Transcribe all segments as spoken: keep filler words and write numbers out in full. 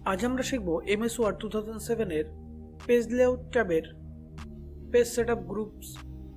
आज আমরা শিখব MS Word two thousand seven এর পেজ লেআউট ট্যাবের পেজ সেটআপ গ্রুপস।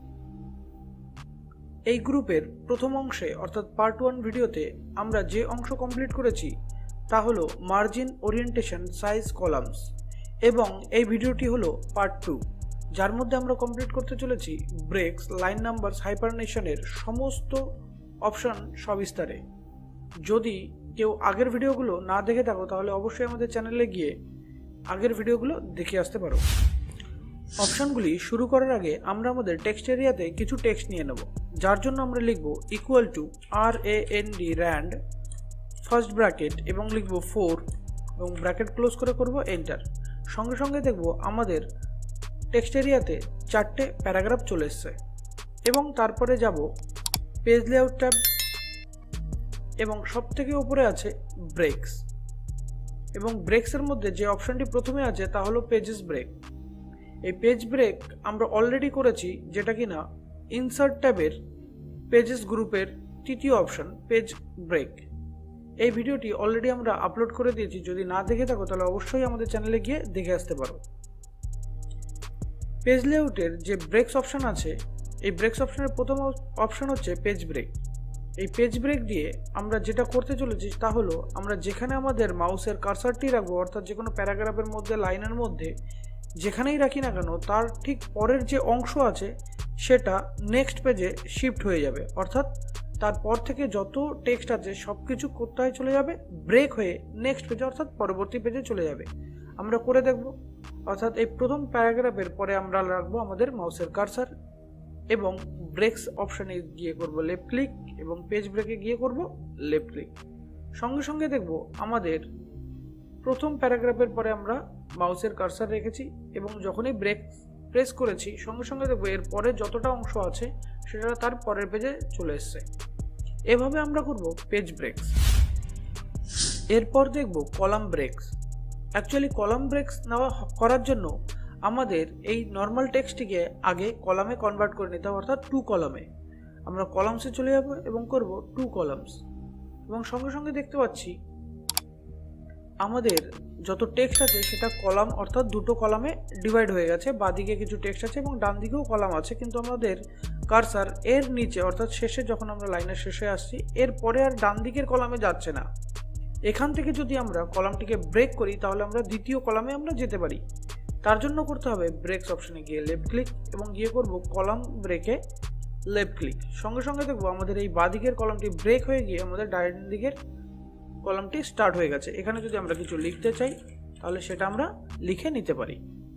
এই গ্রুপের প্রথম অংশে অর্থাৎ পার্ট ওয়ান ভিডিওতে আমরা যে অংশ কমপ্লিট করেছি তা হলো মার্জিন, ওরিয়েন্টেশন, সাইজ, কলামস, এবং এই ভিডিওটি হলো পার্ট টু, যার মধ্যে আমরা কমপ্লিট করতে চলেছি ব্রেকস, লাইন নাম্বারস, হাইপারনেশনের সমস্ত অপশন সবিস্তারে। যদি কেউ আগের ভিডিওগুলো না দেখে থাকো তাহলে অবশ্যই আমাদের চ্যানেলে গিয়ে আগের ভিডিওগুলো দেখে আসতে পারো। অপশনগুলি শুরু করার আগে আমরা আমাদের টেক্সট এরিয়াতে কিছু টেক্সট নিয়ে নেব, যার জন্য আমরা লিখব equal to R A N D rand first bracket এবং লিখব ফোর এবং ব্র্যাকেট ক্লোজ করে করব এন্টার। সঙ্গে সঙ্গে দেখব আমাদের টেক্সট এরিয়াতে চারটে প্যারাগ্রাফ চলে এসছে এবং তারপরে যাব পেজ লেআউট ট্যাব এবং সব থেকে উপরে আছে ব্রেকস, এবং ব্রেকসের মধ্যে যে অপশনটি প্রথমে আছে তা হলো পেজেস ব্রেক। এই পেজ ব্রেক আমরা অলরেডি করেছি, যেটা কিনা ইনসার্ট ট্যাবের পেজেস গ্রুপের তৃতীয় অপশন পেজ ব্রেক। এই ভিডিওটি অলরেডি আমরা আপলোড করে দিয়েছি, যদি না দেখে থাকো তাহলে অবশ্যই আমাদের চ্যানেলে গিয়ে দেখে আসতে পারো। পেজ লেআউটের যে ব্রেকস অপশন আছে, এই ব্রেকস অপশনের প্রথম অপশন হচ্ছে পেজ ব্রেক। এই পেজ ব্রেক দিয়ে আমরা যেটা করতে চলেছি তা হলো আমরা যেখানে আমাদের মাউসের কার্সারটি রাখবো, অর্থাৎ যে কোনো প্যারাগ্রাফের মধ্যে, লাইনের মধ্যে যেখানেই রাখি না কেন, তার ঠিক পরের যে অংশ আছে সেটা নেক্সট পেজে শিফট হয়ে যাবে, অর্থাৎ তারপর থেকে যত টেক্সট আছে সব কিছু কোথায় চলে যাবে, ব্রেক হয়ে নেক্সট পেজে অর্থাৎ পরবর্তী পেজে চলে যাবে। আমরা করে দেখব, অর্থাৎ এই প্রথম প্যারাগ্রাফের পরে আমরা রাখবো আমাদের মাউসের কার্সার এবং ব্রেকস অপশানে গিয়ে করব লেফট ক্লিক এবং পেজ ব্রেকে গিয়ে করব লেফট ক্লিক। সঙ্গে সঙ্গে দেখব আমাদের প্রথম প্যারাগ্রাফের পরে আমরা মাউসের কার্সার রেখেছি এবং যখনই ব্রেক প্রেস করেছি সঙ্গে সঙ্গে দেখব এর পরে যতটা অংশ আছে সেটা তার পরের পেজে চলে এসছে। এভাবে আমরা করব পেজ ব্রেকস। এরপর দেখব column breaks. Actually column breaks নেওয়া করার জন্য আমাদের এই নর্মাল টেক্সটটিকে আগে কলামে কনভার্ট করে নিতে হবে, অর্থাৎ টু কলামে। আমরা কলামসে চলে যাব এবং করব টু কলামস, এবং সঙ্গে সঙ্গে দেখতে পাচ্ছি আমাদের যত টেক্সট আছে সেটা কলাম অর্থাৎ দুটো কলামে ডিভাইড হয়ে গেছে। বাঁদিকে কিছু টেক্সট আছে এবং ডান দিকেও কলাম আছে, কিন্তু আমাদের কার্সার এর নিচে অর্থাৎ শেষে, যখন আমরা লাইনের শেষে আসছি এর পরে আর ডান দিকের কলামে যাচ্ছে না। এখান থেকে যদি আমরা কলামটিকে ব্রেক করি তাহলে আমরা দ্বিতীয় কলামে আমরা যেতে পারি। তার জন্য করতে হবে ব্রেকস অপশনে গিয়ে লেফট ক্লিক এবং গিয়ে করব কলাম ব্রেকে লেফট ক্লিক। সঙ্গে সঙ্গে দেখব আমাদের এই বাঁদিকের কলামটি ব্রেক হয়ে গিয়ে আমাদের ডান দিকের কলামটি স্টার্ট হয়ে গেছে। এখানে যদি আমরা কিছু লিখতে চাই তাহলে সেটা আমরা লিখে নিতে পারি।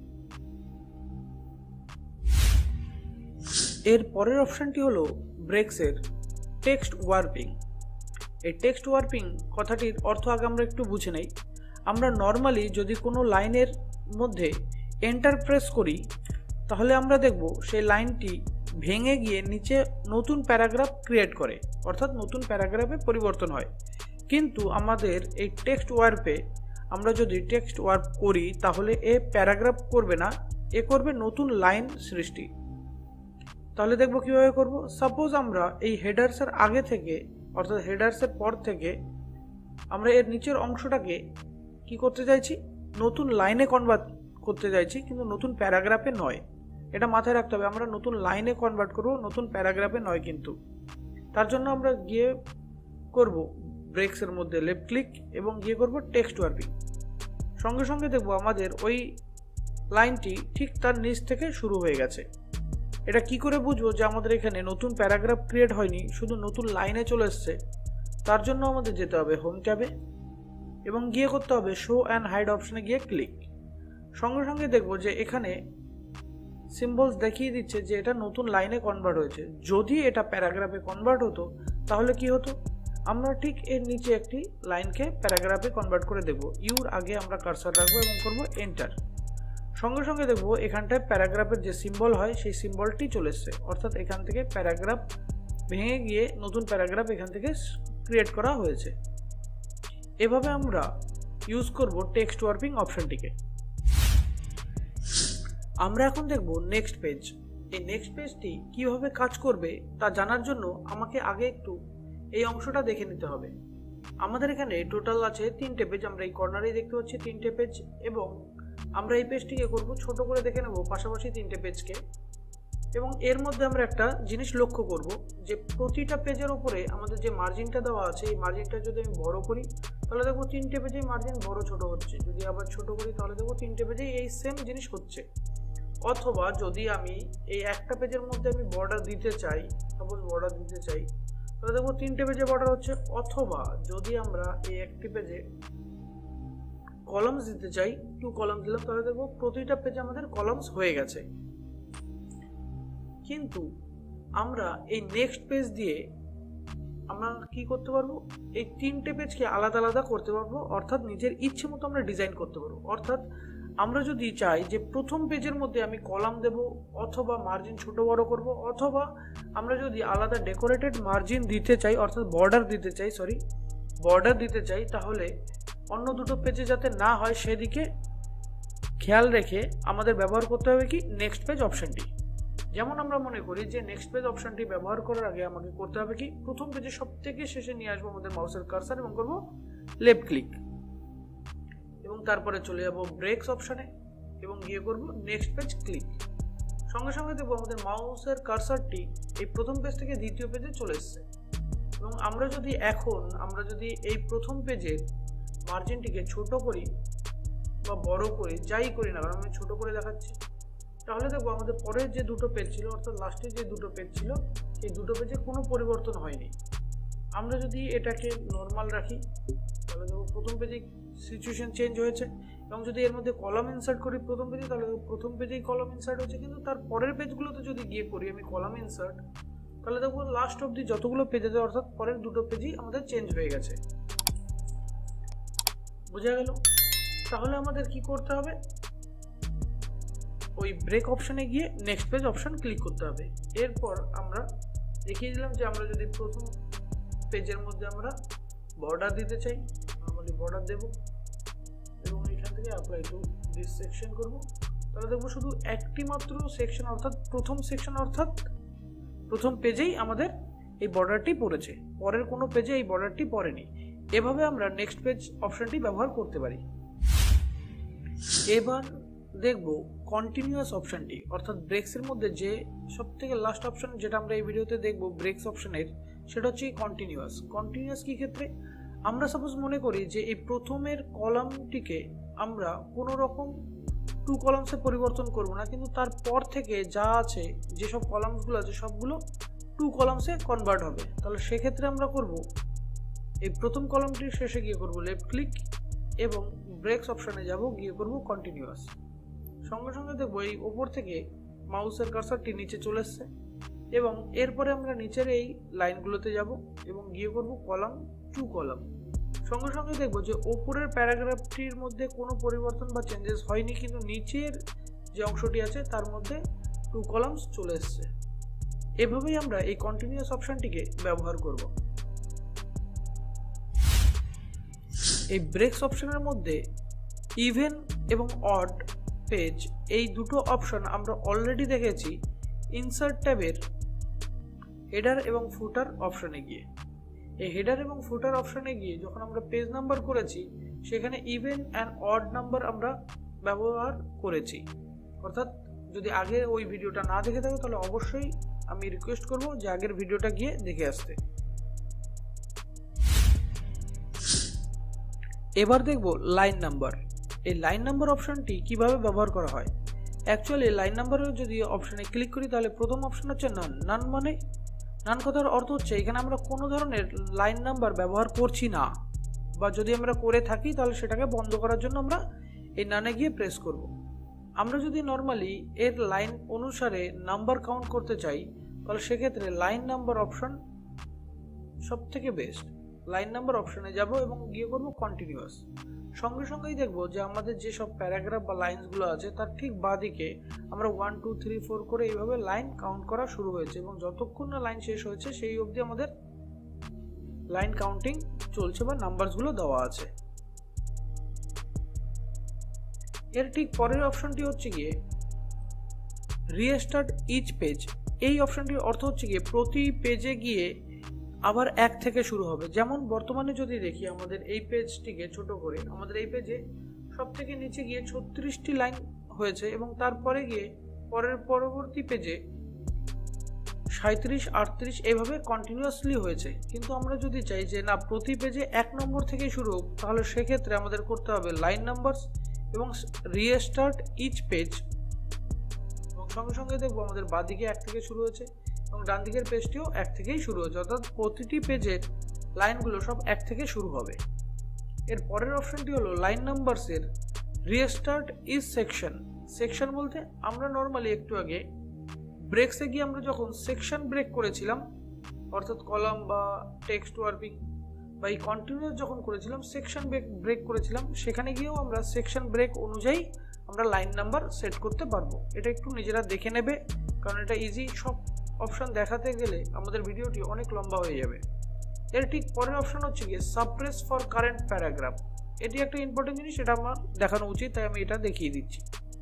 এর পরের অপশনটি হলো ব্রেকসের টেক্সট ওয়ার্পিং। এই টেক্সট ওয়ার্পিং কথাটির অর্থ আগে আমরা একটু বুঝে নেই। আমরা নর্মালি যদি কোনো লাইনের মধ্যে এন্টার প্রেস করি তাহলে আমরা দেখব সেই লাইনটি ভেঙে গিয়ে নিচে নতুন প্যারাগ্রাফ ক্রিয়েট করে, অর্থাৎ নতুন প্যারাগ্রাফে পরিবর্তন হয়। কিন্তু আমাদের এই টেক্সট ওয়ার্পে আমরা যদি টেক্সট ওয়ার্প করি তাহলে এ প্যারাগ্রাফ করবে না, এ করবে নতুন লাইন সৃষ্টি। তাহলে দেখব কিভাবে করব। সাপোজ আমরা এই হেডার্সের আগে থেকে অর্থাৎ হেডার্সের পর থেকে আমরা এর নিচের অংশটাকে কি করতে চাইছি, নতুন লাইনে কনভার্ট করতে চাইছি, কিন্তু নতুন প্যারাগ্রাফে নয়। এটা মাথায় রাখতে হবে, আমরা নতুন লাইনে কনভার্ট করব, নতুন প্যারাগ্রাফে নয়। কিন্তু তার জন্য আমরা গিয়ে করব ব্রেকসের মধ্যে লেফট ক্লিক এবং গিয়ে করব টেক্সট ওয়ার্পিং। সঙ্গে সঙ্গে দেখব আমাদের ওই লাইনটি ঠিক তার নিচ থেকে শুরু হয়ে গেছে। এটা কি করে বুঝবো যে আমাদের এখানে নতুন প্যারাগ্রাফ ক্রিয়েট হয়নি, শুধু নতুন লাইনে চলে এসছে? তার জন্য আমাদের যেতে হবে হোম ট্যাবে এবং গিয়ে করতে হবে শো অ্যান্ড হাইড অপশনে গিয়ে ক্লিক। সঙ্গে সঙ্গে দেখব যে এখানে সিম্বলস দেখিয়ে দিচ্ছে যে এটা নতুন লাইনে কনভার্ট হয়েছে। যদি এটা প্যারাগ্রাফে কনভার্ট হতো তাহলে কি হতো, আমরা ঠিক এর নিচে একটি লাইনকে প্যারাগ্রাফে কনভার্ট করে দেব। ইউর আগে আমরা কার্সার রাখবো এবং করব এন্টার। সঙ্গে সঙ্গে দেখব এখানটায় প্যারাগ্রাফের যে সিম্বল হয় সেই সিম্বলটি চলে এসছে, অর্থাৎ এখান থেকে প্যারাগ্রাফ ভেঙে গিয়ে নতুন প্যারাগ্রাফ এখান থেকে ক্রিয়েট করা হয়েছে। এভাবে আমরা ইউজ করব টেক্সট ওয়ার্পিং অপশনটিকে। আমরা এখন দেখব নেক্সট পেজ। এই নেক্সট পেজটি কিভাবে কাজ করবে তা জানার জন্য আমাকে আগে একটু এই অংশটা দেখে নিতে হবে। আমাদের এখানে টোটাল আছে তিনটে পেজ, আমরা এই কর্নারেই দেখতে পাচ্ছি তিনটে পেজ, এবং আমরা এই পেজটিকে করব ছোট করে দেখে নেব পাশাপাশি তিনটে পেজকে। এবং এর মধ্যে আমরা একটা জিনিস লক্ষ্য করব যে প্রতিটা পেজের উপরে আমাদের যে মার্জিনটা দেওয়া আছে এই মার্জিনটা যদি আমি বড় করি তাহলে দেখবো তিনটে পেজেই মার্জিন বড় ছোট হচ্ছে, যদি আবার ছোট করি তাহলে দেখবো তিনটে পেজেই এই সেম জিনিস হচ্ছে। অথবা যদি আমি এই একটা পেজের মধ্যে আমি বর্ডার দিতে চাই, সাপোজ বর্ডার দিতে চাই, তাহলে দেখবো তিনটে পেজে বর্ডার হচ্ছে। অথবা যদি আমরা এই একটি পেজে কলামস দিতে চাই, টু কলামস দিলাম, তাহলে দেখবো প্রতিটা পেজে আমাদের কলামস হয়ে গেছে। কিন্তু আমরা এই নেক্সট পেজ দিয়ে আমরা কি করতে পারবো, এই তিনটে পেজকে আলাদা আলাদা করতে পারবো, অর্থাৎ নিজের ইচ্ছে মতো আমরা ডিজাইন করতে পারবো। অর্থাৎ আমরা যদি চাই যে প্রথম পেজের মধ্যে আমি কলাম দেব, অথবা মার্জিন ছোট বড় করব, অথবা আমরা যদি আলাদা ডেকোরেটেড মার্জিন দিতে চাই, অর্থাৎ বর্ডার দিতে চাই, সরি বর্ডার দিতে চাই, তাহলে অন্য দুটো পেজে যাতে না হয় সেদিকে খেয়াল রেখে আমাদের ব্যবহার করতে হবে কি নেক্সট পেজ অপশনটি। যেমন আমরা মনে করি যে নেক্সট পেজ অপশনটি ব্যবহার করার আগে আমাকে করতে হবে কি, প্রথম পেজে সব থেকে শেষে নিয়ে আসবো আমাদের মাউসের কার্সার এবং করবো লেফট ক্লিক, এবং তারপরে চলে যাব ব্রেকস অপশনে এবং গিয়ে করব নেক্সট পেজ ক্লিক। সঙ্গে সঙ্গে দেখবো আমাদের মাউসের কার্সারটি এই প্রথম পেজ থেকে দ্বিতীয় পেজে চলে এসছে। এবং আমরা যদি এখন আমরা যদি এই প্রথম পেজের মার্জিনটিকে ছোট করি বা বড় করি, যাই করি না কারণ আমি ছোট করে দেখাচ্ছি, তাহলে দেখবো আমাদের পরের যে দুটো পেজ ছিল, অর্থাৎ লাস্টের যে দুটো পেজ ছিল, সেই দুটো পেজে কোনো পরিবর্তন হয়নি। আমরা যদি এটাকে নর্মাল রাখি তাহলে দেখবো প্রথম পেজে সিচুয়েশন চেঞ্জ হয়েছে। এবং যদি এর মধ্যে কলাম ইনসার্ট করি প্রথম পেজে, তাহলে প্রথম পেজেই কলাম ইনসার্ট হচ্ছে। কিন্তু তার পরের পেজগুলোতে যদি গিয়ে করি আমি কলাম ইনসার্ট, তাহলে দেখবো লাস্ট অব্দি যতগুলো পেজ আছে, অর্থাৎ পরের দুটো পেজই আমাদের চেঞ্জ হয়ে গেছে। বোঝা গেল? তাহলে আমাদের কি করতে হবে, ওই ব্রেক অপশনে গিয়ে নেক্সট পেজ অপশন ক্লিক করতে হবে। এরপর আমরা দেখিয়ে দিলাম যে আমরা যদি প্রথম পেজের মধ্যে আমরা বর্ডার দিতে চাই, নর্মালি বর্ডার দেব এবং এখান থেকে অ্যাপ্লাই টু দিস সেকশন করব, তাহলে দেখবো শুধু একটি মাত্র সেকশন, অর্থাৎ প্রথম সেকশন অর্থাৎ প্রথম পেজেই আমাদের এই বর্ডারটি পড়েছে, পরের কোনো পেজে এই বর্ডারটি পড়েনি। এভাবে আমরা নেক্সট পেজ অপশনটি ব্যবহার করতে পারি। এবার দেখব কন্টিনিউয়াস অপশনটি, অর্থাৎ ব্রেকসের মধ্যে যে সব থেকে লাস্ট অপশন যেটা আমরা এই ভিডিওতে দেখব ব্রেকস অপশনের, সেটা হচ্ছে কন্টিনিউয়াস। কন্টিনিউয়াস কি ক্ষেত্রে, আমরা সাপোজ মনে করি যে এই প্রথমের কলামটিকে আমরা কোনো রকম টু কলামসে পরিবর্তন করব না, কিন্তু তারপর থেকে যা আছে যেসব কলামসগুলো আছে সবগুলো টু কলামসে কনভার্ট হবে। তাহলে সেক্ষেত্রে আমরা করব এই প্রথম কলামটির শেষে গিয়ে করব লেফট ক্লিক এবং ব্রেকস অপশনে যাব, গিয়ে করব কন্টিনিউয়াস। সঙ্গে সঙ্গে দেখবো এই ওপর থেকে মাউসের কার্সারটি নিচে চলে এসছে এবং এরপরে আমরা নিচের এই লাইনগুলোতে যাব এবং গিয়ে করব কলাম টু কলাম। সঙ্গে সঙ্গে দেখবো যে ওপরের প্যারাগ্রাফটির মধ্যে কোনো পরিবর্তন বা চেঞ্জেস হয়নি, কিন্তু নিচের যে অংশটি আছে তার মধ্যে টু কলামস চলে এসছে। এভাবেই আমরা এই কন্টিনিউয়াস অপশনটিকে ব্যবহার করব। এই ব্রেকস অপশনের মধ্যে ইভেন এবং অড পেজ এই দুটো অপশন আমরা অলরেডি দেখেছি ইনসার্ট ট্যাবের হেডার এবং ফুটার অপশনে গিয়ে। এই হেডার এবং ফুটার অপশনে গিয়ে যখন আমরা পেজ নাম্বার করেছি সেখানে ইভেন অ্যান্ড অড নাম্বার আমরা ব্যবহার করেছি। অর্থাৎ যদি আগে ওই ভিডিওটা না দেখে থাকো তাহলে অবশ্যই আমি রিকোয়েস্ট করব যে আগের ভিডিওটা গিয়ে দেখে আসতে। এবার দেখব লাইন নাম্বার। এই লাইন নাম্বার অপশনটি কিভাবে ব্যবহার করা হয়। অ্যাকচুয়ালি লাইন নাম্বারের যদি অপশনে ক্লিক করি তাহলে প্রথম অপশন হচ্ছে নান। নান মানে নান কথার অর্থ হচ্ছে এখানে আমরা কোনো ধরনের লাইন নাম্বার ব্যবহার করছি না, বা যদি আমরা করে থাকি তাহলে সেটাকে বন্ধ করার জন্য আমরা এই নানে গিয়ে প্রেস করব। আমরা যদি নর্মালি এর লাইন অনুসারে নাম্বার কাউন্ট করতে চাই তাহলে সেক্ষেত্রে লাইন নাম্বার অপশন সব থেকে বেস্ট। লাইন নাম্বার অপশনে যাব এবং গিয়ে করব কন্টিনিউয়াস। সঙ্গে সঙ্গেই দেখব যে আমাদের যেসব প্যারাগ্রাফ বা লাইনসগুলো আছে তার ঠিক বাঁদিকে আমরা ওয়ান টু থ্রি ফোর করে এইভাবে লাইন কাউন্ট করা শুরু হয়েছে এবং যতক্ষণ না লাইন শেষ হয়েছে সেই অবধি আমাদের লাইন কাউন্টিং চলছে বা নাম্বারসগুলো দেওয়া আছে। এর ঠিক পরের অপশনটি হচ্ছে গিয়ে রিস্টার্ট ইচ পেজ। এই অপশনটির অর্থ হচ্ছে গিয়ে প্রতি পেজে গিয়ে আবার এক থেকে শুরু হবে। যেমন বর্তমানে যদি দেখি আমাদের এই পেজটিকে ছোট করে, আমাদের এই পেজে সব থেকে নিচে গিয়ে ছত্রিশটি লাইন হয়েছে এবং তারপরে গিয়ে পরের পরবর্তী পেজে সাঁত্রিশ আটত্রিশ এইভাবে কন্টিনিউয়াসলি হয়েছে। কিন্তু আমরা যদি চাই যে না প্রতি পেজে এক নম্বর থেকে শুরু হোক, তাহলে সেক্ষেত্রে আমাদের করতে হবে লাইন নাম্বারস এবং রিস্টার্ট ইচ পেজ। এবং সঙ্গে সঙ্গে দেখবো আমাদের বাঁদিকে এক থেকে শুরু হয়েছে এবং ডান দিকের পেজটিও এক থেকেই শুরু হয়েছে, অর্থাৎ প্রতিটি পেজের লাইনগুলো সব এক থেকে শুরু হবে। এর পরের অপশনটি হলো লাইন নাম্বারসের রিস্টার্ট ইচ সেকশন। সেকশন বলতে আমরা নর্মালি একটু আগে ব্রেকসে গিয়ে আমরা যখন সেকশন ব্রেক করেছিলাম, অর্থাৎ কলাম বা টেক্সট ওয়ার্পিং বা এই কন্টিনিউয়াস যখন করেছিলাম সেকশন ব্রেক ব্রেক করেছিলাম, সেখানে গিয়েও আমরা সেকশন ব্রেক অনুযায়ী আমরা লাইন নাম্বার সেট করতে পারবো। এটা একটু নিজেরা দেখে নেবে, কারণ এটা ইজি। সব অপশন দেখাতে গেলে আমাদের ভিডিওটি অনেক লম্বা হয়ে যাবে। এর ঠিক পরের অপশন হচ্ছে গিয়ে সাপ্রেস ফর কারেন্ট প্যারাগ্রাফ। এটি একটা ইম্পর্টেন্ট জিনিস, এটা আমার দেখানো উচিত, তাই আমি এটা দেখিয়ে দিচ্ছি।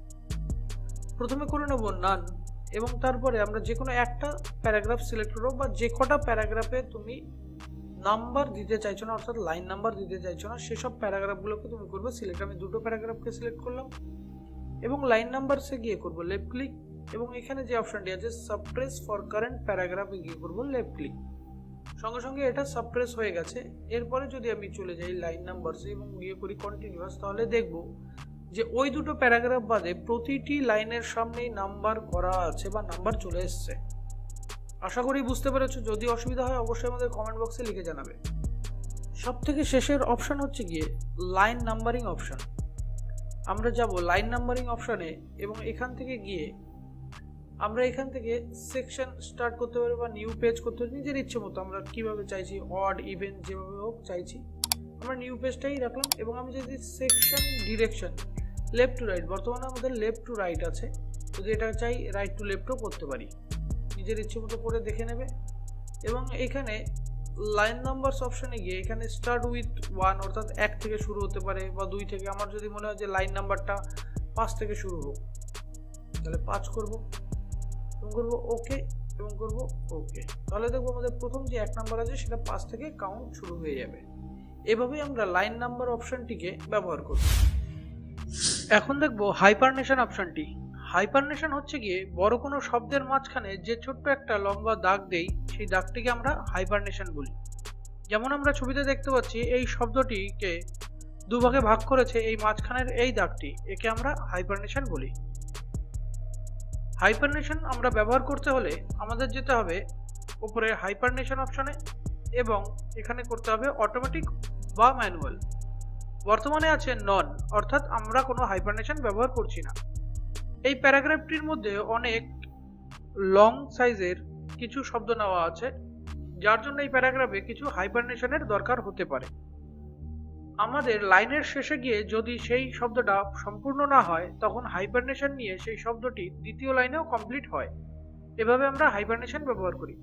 প্রথমে করে নেব নান, এবং তারপরে আমরা যে কোনো একটা প্যারাগ্রাফ সিলেক্ট করবো, বা যে কটা প্যারাগ্রাফে তুমি নাম্বার দিতে চাইছো না, অর্থাৎ লাইন নাম্বার দিতে চাইছো না, সেসব প্যারাগ্রাফগুলোকে তুমি করবে সিলেক্ট। আমি দুটো প্যারাগ্রাফকে সিলেক্ট করলাম এবং লাইন নাম্বারসে গিয়ে করব লেফট ক্লিক, এবং এখানে যে অপশনটি আছে সাপ্রেস ফর কারেন্ট প্যারাগ্রাফে গিয়ে করব লেফট ক্লিক। সঙ্গে সঙ্গে এটা সাপ্রেস হয়ে গেছে। এরপরে যদি আমি চলে যাই লাইন নাম্বারসে এবং গিয়ে করি কন্টিনিউয়াস, তাহলে দেখব যে ওই দুটো প্যারাগ্রাফ বাদে প্রতিটি লাইনের সামনেই নাম্বার করা আছে বা নাম্বার চলে এসছে। আশা করি বুঝতে পেরেছো। যদি অসুবিধা হয় অবশ্যই আমাদের কমেন্ট বক্সে লিখে জানাবে। সব থেকে শেষের অপশন হচ্ছে গিয়ে লাইন নাম্বারিং অপশন। আমরা যাব লাইন নাম্বারিং অপশনে এবং এখান থেকে গিয়ে আমরা এখান থেকে সেকশন স্টার্ট করতে পারি বা নিউ পেজ করতে পারি নিজের ইচ্ছে মতো। আমরা কিভাবে চাইছি, অড ইভেন যেভাবে হোক চাইছি, আমরা নিউ পেজটাই রাখলাম। এবং আমি যদি section direction left to right, বর্তমানে আমাদের লেফট টু রাইট আছে, যদি এটা চাই রাইট টু লেফটও করতে পারি, নিজের ইচ্ছে মতো করে দেখে নেবে। এবং এখানে লাইন নাম্বারস অপশনে গিয়ে এখানে স্টার্ট উইথ ওয়ান, অর্থাৎ এক থেকে শুরু হতে পারে বা দুই থেকে। আমার যদি মনে হয় যে লাইন নাম্বারটা পাঁচ থেকে শুরু হোক, তাহলে পাঁচ করব এবং করবো ওকে এবং করব ওকে। তাহলে দেখবো আমাদের প্রথম যে এক নাম্বার আছে সেটা পাঁচ থেকে কাউন্ট শুরু হয়ে যাবে। এভাবেই আমরা লাইন নাম্বার অপশনটিকে ব্যবহার করব। এখন দেখবো হাইপারনেশন অপশনটি। হাইপারনেশন হচ্ছে গিয়ে বড় কোনো শব্দের মাঝখানে যে ছোট্ট একটা লম্বা দাগ দেই, সেই দাগটিকে আমরা হাইপারনেশন বলি। যেমন আমরা ছবিতে দেখতে পাচ্ছি এই শব্দটিকে দুভাগে ভাগ করেছে এই মাঝখানের এই দাগটি, একে আমরা হাইপারনেশন বলি। হাইপারনেশন আমরা ব্যবহার করতে হলে আমাদের যেতে হবে উপরে হাইপারনেশন অপশনে এবং এখানে করতে হবে অটোমেটিক বা ম্যানুয়াল। বর্তমানে আছে নন, অর্থাৎ আমরা কোনো হাইপারনেশন ব্যবহার করছি না। এই প্যারাগ্রাফটির মধ্যে অনেক লং সাইজের কিছু শব্দ নেওয়া আছে, যার জন্য এই প্যারাগ্রাফে কিছু হাইপারনেশনের দরকার হতে পারে। আমাদের লাইনের শেষে গিয়ে যদি সেই শব্দটা সম্পূর্ণ না হয়, তখন হাইপারনেশন নিয়ে সেই শব্দটি দ্বিতীয় লাইনেও কমপ্লিট হয়। এভাবে আমরা হাইপারনেশন ব্যবহার করি।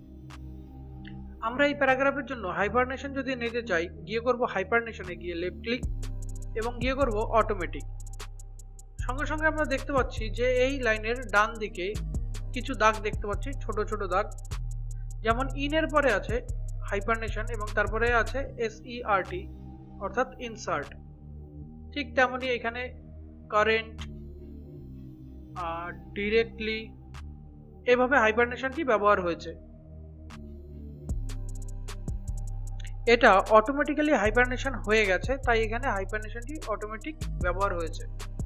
আমরা এই প্যারাগ্রাফের জন্য হাইপারনেশন যদি নিতে চাই, গিয়ে করব হাইপারনেশনে গিয়ে লেফট ক্লিক এবং গিয়ে করব অটোমেটিক। সঙ্গে সঙ্গে আমরা দেখতে পাচ্ছি যে এই লাইনের ডান দিকে কিছু দাগ দেখতে পাচ্ছি, ছোট ছোট দাগ। যেমন ইনের পরে আছে হাইপারনেশন এবং তারপরে আছে এস ই আর টি, অর্থাৎ ইনসার্ট। ঠিক তেমনই এখানে কারেন্ট, ডিরেক্টলি, এভাবে হাইপারনেশনটি ব্যবহার হয়েছে। এটা অটোমেটিক্যালি হাইপারনেশন হয়ে গেছে, তাই এখানে হাইপারনেশনটি অটোমেটিক ব্যবহার হয়েছে।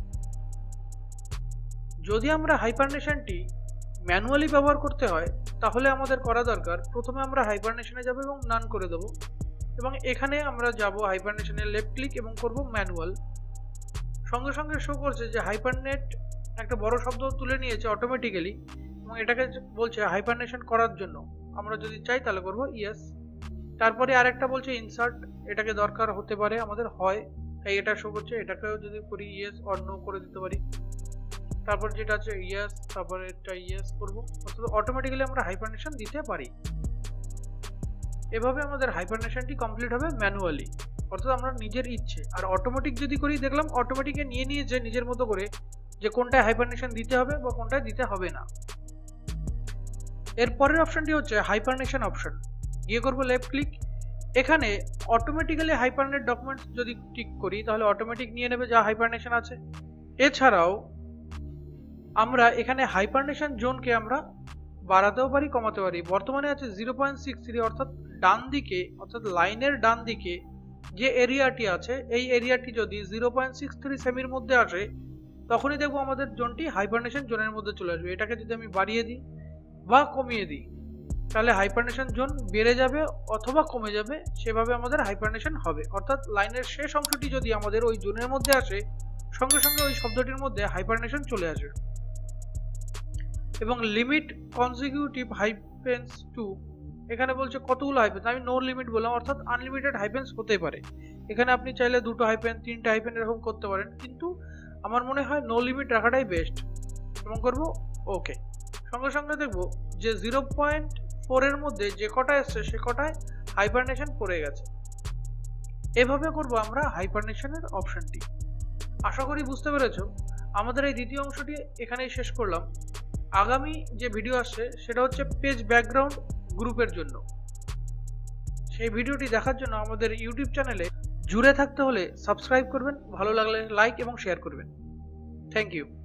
যদি আমরা হাইপারনেশনটি ম্যানুয়ালি ব্যবহার করতে হয়, তাহলে আমাদের করা দরকার প্রথমে আমরা হাইপারনেশনে যাব এবং নান করে দেব, এবং এখানে আমরা যাব হাইপারনেশনের লেফট ক্লিক এবং করব ম্যানুয়াল। সঙ্গে সঙ্গে শো করছে যে হাইপারনেট একটা বড় শব্দ তুলে নিয়েছে অটোমেটিক্যালি এবং এটাকে বলছে হাইপারনেশন করার জন্য। আমরা যদি চাই তাহলে করব ইয়েস। তারপরে আরেকটা বলছে ইনসার্ট, এটাকে দরকার হতে পারে আমাদের, হয়, তাই এটা শো করছে। এটাকেও যদি করি ইয়েস অর নো করে দিতে পারি। তারপর যেটা আছে ইয়েস, তারপরে এটা ইয়েস করব, অর্থাৎ অটোমেটিক্যালি আমরা হাইপারনেশন দিতে পারি। এভাবে আমাদের হাইপারনেশনটি কমপ্লিট হবে ম্যানুয়ালি, অর্থাৎ আমরা নিজের ইচ্ছে। আর অটোমেটিক যদি করি, দেখলাম অটোমেটিকে নিয়ে নিয়েছে নিজের মতো করে যে কোনটায় হাইপারনেশন দিতে হবে বা কোনটায় দিতে হবে না। এর পরের অপশনটি হচ্ছে হাইপারনেশন অপশন। গিয়ে করব লেফট ক্লিক। এখানে অটোমেটিক্যালি হাইপারনেট ডকুমেন্টস যদি টিক করি তাহলে অটোমেটিক নিয়ে নেবে যা হাইপারনেশন আছে। এছাড়াও আমরা এখানে হাইপারনেশন জোনকে আমরা বাড়াতেও পারি কমাতে পারি। বর্তমানে আছে জিরো পয়েন্ট সিক্স থ্রি, অর্থাৎ ডান দিকে অর্থাৎ লাইনের ডান দিকে যে এরিয়াটি আছে এই এরিয়াটি যদি জিরো পয়েন্ট সিক্স থ্রি সেমির মধ্যে আসে তখনই দেখবো আমাদের জোনটি হাইপারনেশন জোনের মধ্যে চলে আসবে। এটাকে যদি আমি বাড়িয়ে দিই বা কমিয়ে দিই তাহলে হাইপারনেশন জোন বেড়ে যাবে অথবা কমে যাবে, সেভাবে আমাদের হাইপারনেশন হবে। অর্থাৎ লাইনের শেষ অংশটি যদি আমাদের ওই জোনের মধ্যে আসে সঙ্গে সঙ্গে ওই শব্দটির মধ্যে হাইপারনেশন চলে আসে। এবং লিমিট কনজিকিউটিভ হাইপেন্স টু, এখানে বলছে কতগুলো হাইপেন্স, আমি নো লিমিট বললাম, অর্থাৎ আনলিমিটেড হাইপেন্স হতে পারে। এখানে আপনি চাইলে দুটো হাইপেন তিনটা হাইপেন এরকম করতে পারেন, কিন্তু আমার মনে হয় নো লিমিট রাখাটাই বেস্ট। এবং করবো ওকে। সঙ্গে সঙ্গে দেখবো যে জিরো পয়েন্ট ফোর এর মধ্যে যে কটা এসছে সে কটায় হাইপারনেশন পড়ে গেছে। এভাবে করব আমরা হাইপারনেশনের অপশনটি। আশা করি বুঝতে পেরেছো। আমাদের এই দ্বিতীয় অংশটি এখানেই শেষ করলাম। আগামী যে ভিডিও আসছে সেটা হচ্ছে পেজ ব্যাকগ্রাউন্ড গ্রুপের জন্য। সেই ভিডিওটি দেখার জন্য আমাদের ইউটিউব চ্যানেলে জুড়ে থাকতে হলে সাবস্ক্রাইব করবেন, ভালো লাগলে লাইক এবং শেয়ার করবেন। Thank you.